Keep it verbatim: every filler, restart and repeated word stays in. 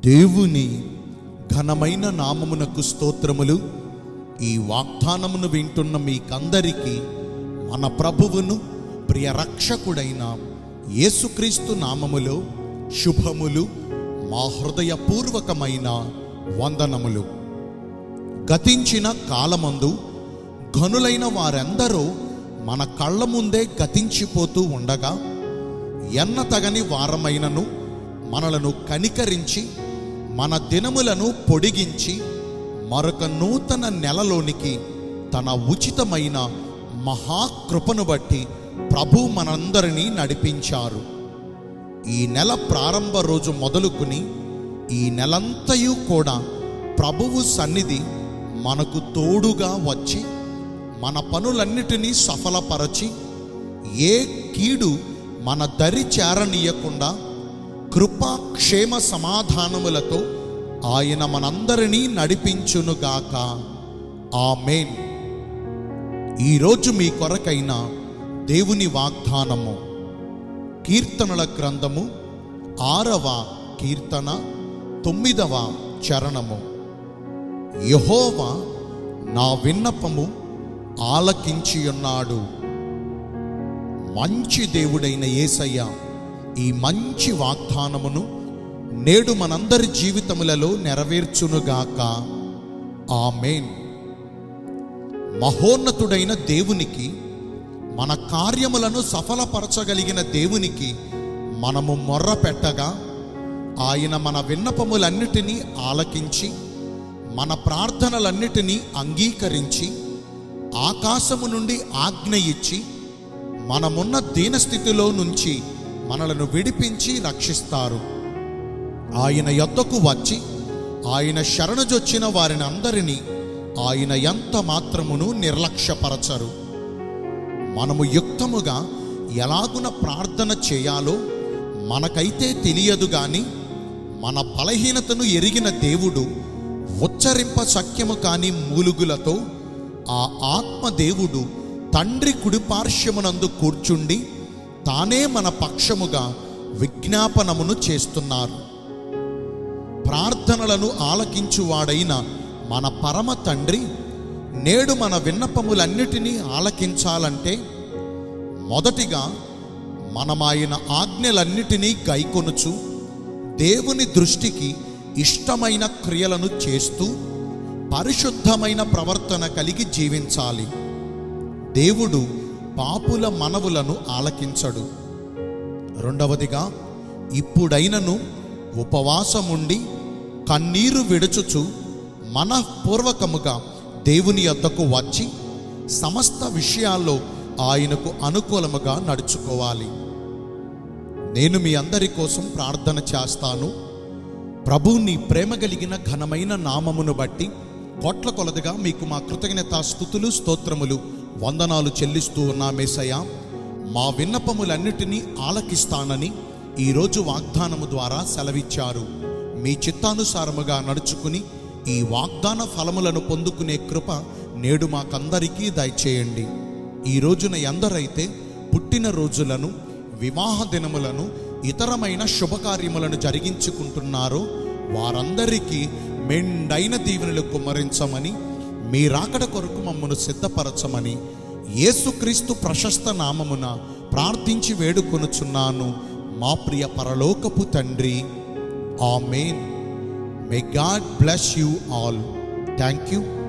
దేవుని ఘనమైన నామమునకు స్తోత్రములు. ఈ వాగ్దానమును వింటున్న మీకందరికీ మన ప్రభువును ప్రియ రక్షకుడైన యేసుక్రీస్తు నామములో శుభములు, మా హృదయపూర్వకమైన వందనములు. గతించిన కాలమందు ఘనులైన వారందరూ మన కళ్ళ ముందే గతించిపోతూ ఉండగా, ఎన్న తగని వారమైనను మనలను కనికరించి మన దినములను పొడిగించి మరొక నూతన నెలలోనికి తన ఉచితమైన మహాకృపను బట్టి ప్రభు మనందరినీ నడిపించారు. ఈ నెల ప్రారంభ రోజు మొదలుకుని ఈ నెలంతయు కూడా ప్రభువు సన్నిధి మనకు తోడుగా వచ్చి మన పనులన్నిటినీ సఫలపరచి ఏ కీడు మన దరి చేరనీయకుండా కృపా క్షేమ సమాధానములతో ఆయన మనందరినీ నడిపించునుగాక. ఆమేన్. ఈరోజు మీ కొరకైన దేవుని వాగ్దానము కీర్తనల గ్రంథము ఆరవ కీర్తన తొమ్మిదవ చరణము. యెహోవా నా విన్నపము ఆలకించియున్నాడు. మంచి దేవుడైన యేసయ్య ఈ మంచి వాగ్దానమును నేడు మనందరి జీవితములలో నెరవేర్చునుగాక. ఆమేన్. మహోన్నతుడైన దేవునికి, మన కార్యములను సఫలపరచగలిగిన దేవునికి మనము మొర్ర పెట్టగా ఆయన మన విన్నపములన్నిటినీ ఆలకించి మన ప్రార్థనలన్నిటినీ అంగీకరించి ఆకాశము నుండి ఆజ్ఞ ఇచ్చి మనమున్న దీనస్థితిలో నుంచి మనలను విడిపించి రక్షిస్తారు. ఆయన యొద్దకు వచ్చి ఆయన శరణుజొచ్చిన వారిని అందరినీ ఆయన ఎంత మాత్రమును నిర్లక్ష్యపరచరు. మనము యుక్తముగా ఎలాగున ప్రార్థన చేయాలో మనకైతే తెలియదు గాని మన బలహీనతను ఎరిగిన దేవుడు ఉచ్చరింప శక్యము కాని మూలుగులతో ఆ ఆత్మదేవుడు తండ్రి కుడిపార్శ్వమునందు కూర్చుండి తానే మన పక్షముగా విజ్ఞాపనమును చేస్తున్నారు. ప్రార్థనలను ఆలకించువాడైన మన పరమ తండ్రి నేడు మన విన్నపములన్నిటినీ ఆలకించాలంటే మొదటిగా మనమాయన ఆజ్ఞలన్నిటినీ గైకొనుచు దేవుని దృష్టికి ఇష్టమైన క్రియలను చేస్తూ పరిశుద్ధమైన ప్రవర్తన కలిగి జీవించాలి. దేవుడు పాపుల మనవులను ఆలకించడు. రెండవదిగా, ఇప్పుడైనను ఉపవాసముండి కన్నీరు విడుచుచు మనఃపూర్వకముగా దేవుని యొద్దకు వచ్చి సమస్త విషయాల్లో ఆయనకు అనుకూలముగా నడుచుకోవాలి. నేను మీ అందరి కోసం ప్రార్థన చేస్తాను. ప్రభు నీ ప్రేమ కలిగిన ఘనమైన నామమును బట్టి కోట్ల కొలదిగా మీకు మా కృతజ్ఞతా స్తుతులు, స్తోత్రములు, వందనాలు చెల్లిస్తూ ఉన్నామేసయ్యా. మా విన్నపములన్నిటినీ ఆలకిస్తానని ఈరోజు వాగ్దానము ద్వారా సెలవిచ్చారు. మీ చిత్తానుసారముగా నడుచుకుని ఈ వాగ్దాన ఫలములను పొందుకునే కృప నేడు మాకందరికీ దయచేయండి. ఈ రోజున ఎందరైతే పుట్టిన రోజులను, వివాహ దినములను, ఇతరమైన శుభకార్యములను జరిగించుకుంటున్నారో వారందరికీ మెండైన దీవెనలు కుమ్మరించమని, మీ రాకడ కొరకు మమ్మను సిద్ధపరచమని యేసుక్రీస్తు ప్రశస్త నామమున ప్రార్థించి వేడుకొనుచున్నాను మా ప్రియ పరలోకపు తండ్రి. ఆమేన్. May God bless you all. Thank you.